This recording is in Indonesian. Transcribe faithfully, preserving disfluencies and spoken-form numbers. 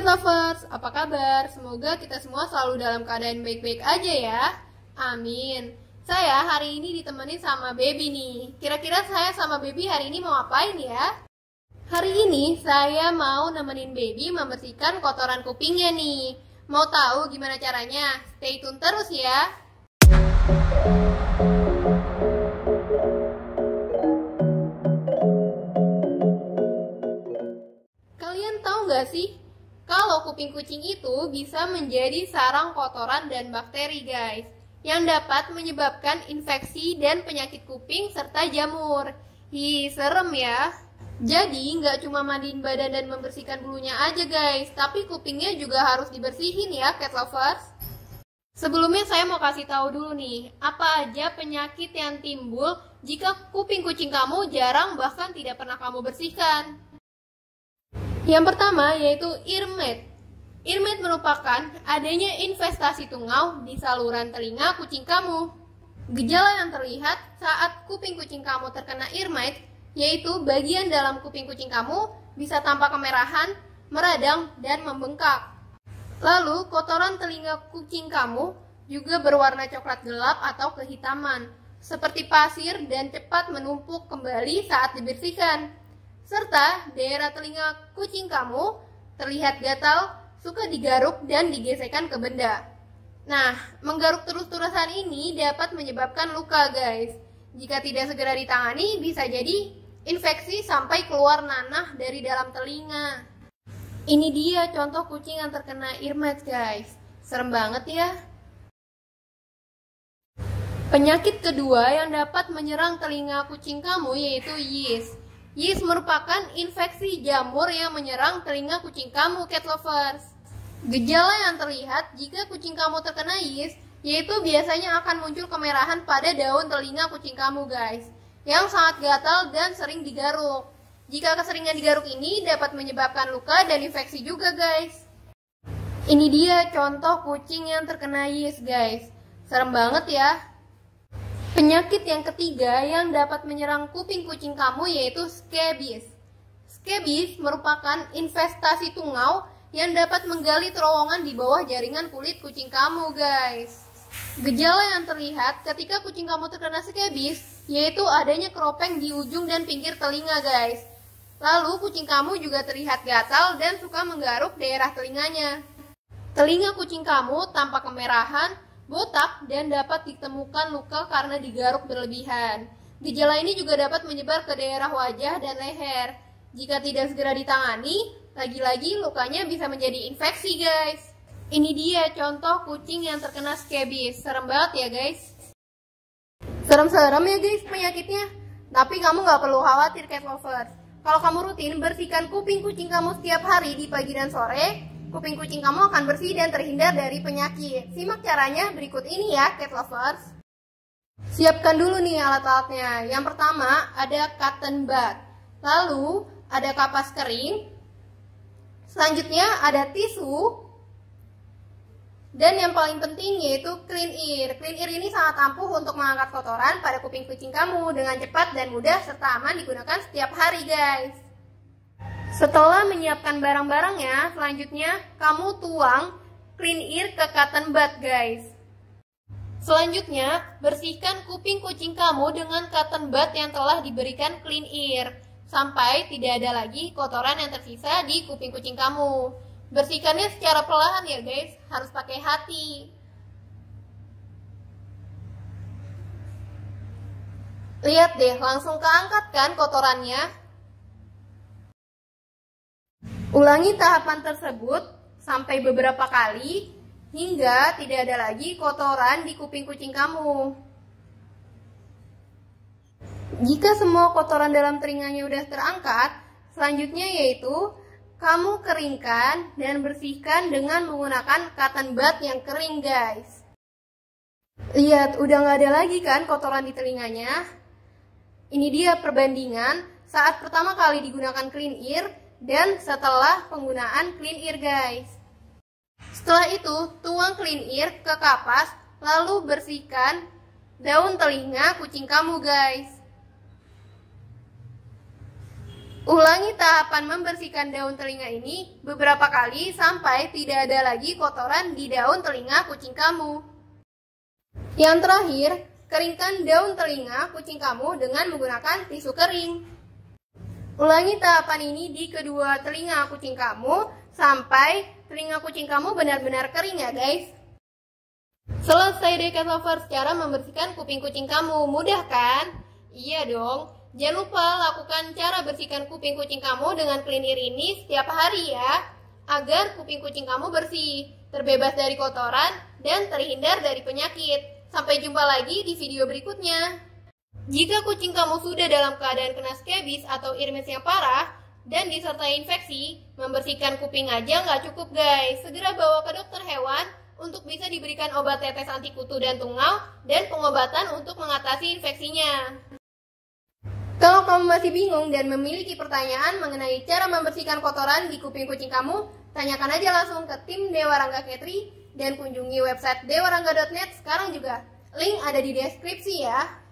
Lovers, apa kabar? Semoga kita semua selalu dalam keadaan baik-baik aja ya. Amin. Saya hari ini ditemani sama Baby nih. Kira-kira saya sama Baby hari ini mau ngapain ya? Hari ini saya mau nemenin Baby membersihkan kotoran kupingnya nih. Mau tahu gimana caranya? Stay tune terus ya. Kalian tahu nggak sih? Kalau kuping kucing itu bisa menjadi sarang kotoran dan bakteri guys, yang dapat menyebabkan infeksi dan penyakit kuping serta jamur. Hi, serem ya. Jadi nggak cuma mandiin badan dan membersihkan bulunya aja guys, tapi kupingnya juga harus dibersihin ya cat lovers. Sebelumnya saya mau kasih tahu dulu nih, apa aja penyakit yang timbul jika kuping kucing kamu jarang bahkan tidak pernah kamu bersihkan. Yang pertama yaitu ear mat. Ear mat merupakan adanya investasi tungau di saluran telinga kucing kamu. Gejala yang terlihat saat kuping kucing kamu terkena ear mat yaitu bagian dalam kuping kucing kamu bisa tampak kemerahan, meradang, dan membengkak. Lalu kotoran telinga kucing kamu juga berwarna coklat gelap atau kehitaman, seperti pasir dan cepat menumpuk kembali saat dibersihkan. Serta daerah telinga kucing kamu terlihat gatal, suka digaruk dan digesekkan ke benda. Nah, menggaruk terus-terusan ini dapat menyebabkan luka guys. Jika tidak segera ditangani, bisa jadi infeksi sampai keluar nanah dari dalam telinga. Ini dia contoh kucing yang terkena ear mat guys. Serem banget ya. Penyakit kedua yang dapat menyerang telinga kucing kamu yaitu yeast. Yeast merupakan infeksi jamur yang menyerang telinga kucing kamu, cat lovers. Gejala yang terlihat jika kucing kamu terkena yeast, yaitu biasanya akan muncul kemerahan pada daun telinga kucing kamu, guys, yang sangat gatal dan sering digaruk. Jika keseringan digaruk ini dapat menyebabkan luka dan infeksi juga, guys. Ini dia contoh kucing yang terkena yeast, guys. Serem banget ya. Penyakit yang ketiga yang dapat menyerang kuping kucing kamu yaitu scabies. Scabies merupakan investasi tungau yang dapat menggali terowongan di bawah jaringan kulit kucing kamu guys. Gejala yang terlihat ketika kucing kamu terkena scabies yaitu adanya keropeng di ujung dan pinggir telinga guys. Lalu kucing kamu juga terlihat gatal dan suka menggaruk daerah telinganya. Telinga kucing kamu tampak kemerahan, botak, dan dapat ditemukan luka karena digaruk berlebihan. Gejala ini juga dapat menyebar ke daerah wajah dan leher. Jika tidak segera ditangani, lagi-lagi lukanya bisa menjadi infeksi guys. Ini dia contoh kucing yang terkena scabies. Serem banget ya guys. Serem-serem ya guys penyakitnya. Tapi kamu gak perlu khawatir cat lovers. Kalau kamu rutin bersihkan kuping kucing kamu setiap hari di pagi dan sore, kuping kucing kamu akan bersih dan terhindar dari penyakit. Simak caranya berikut ini ya, cat lovers. Siapkan dulu nih alat-alatnya. Yang pertama ada cotton bud. Lalu ada kapas kering. Selanjutnya ada tisu. Dan yang paling penting yaitu clean ear. Clean ear ini sangat ampuh untuk mengangkat kotoran pada kuping kucing kamu dengan cepat dan mudah serta aman digunakan setiap hari guys. Setelah menyiapkan barang-barangnya, selanjutnya kamu tuang clean ear ke cotton bud guys. Selanjutnya, bersihkan kuping kucing kamu dengan cotton bud yang telah diberikan clean ear, sampai tidak ada lagi kotoran yang tersisa di kuping kucing kamu. Bersihkannya secara perlahan ya guys, harus pakai hati. Lihat deh, langsung keangkat kan kotorannya. Ulangi tahapan tersebut sampai beberapa kali hingga tidak ada lagi kotoran di kuping kucing kamu. Jika semua kotoran dalam telinganya udah terangkat, selanjutnya yaitu kamu keringkan dan bersihkan dengan menggunakan cotton bud yang kering guys. Lihat, udah gak ada lagi kan kotoran di telinganya. Ini dia perbandingan saat pertama kali digunakan clean ear dan setelah penggunaan clean ear guys. Setelah itu tuang clean ear ke kapas, lalu bersihkan daun telinga kucing kamu guys. Ulangi tahapan membersihkan daun telinga ini beberapa kali sampai tidak ada lagi kotoran di daun telinga kucing kamu. Yang terakhir, keringkan daun telinga kucing kamu dengan menggunakan tisu kering. Ulangi tahapan ini di kedua telinga kucing kamu sampai telinga kucing kamu benar-benar kering ya guys. Selesai deh cat lovers cara membersihkan kuping kucing kamu. Mudah kan? Iya dong. Jangan lupa lakukan cara bersihkan kuping kucing kamu dengan cleaner ini setiap hari ya, agar kuping kucing kamu bersih, terbebas dari kotoran, dan terhindar dari penyakit. Sampai jumpa lagi di video berikutnya. Jika kucing kamu sudah dalam keadaan kena skabis atau irmis yang parah, dan disertai infeksi, membersihkan kuping aja nggak cukup guys. Segera bawa ke dokter hewan untuk bisa diberikan obat tetes anti kutu dan tungau, dan pengobatan untuk mengatasi infeksinya. Kalau kamu masih bingung dan memiliki pertanyaan mengenai cara membersihkan kotoran di kuping kucing kamu, tanyakan aja langsung ke tim Dewa Rangga Catry dan kunjungi website dewarangga dot net sekarang juga. Link ada di deskripsi ya.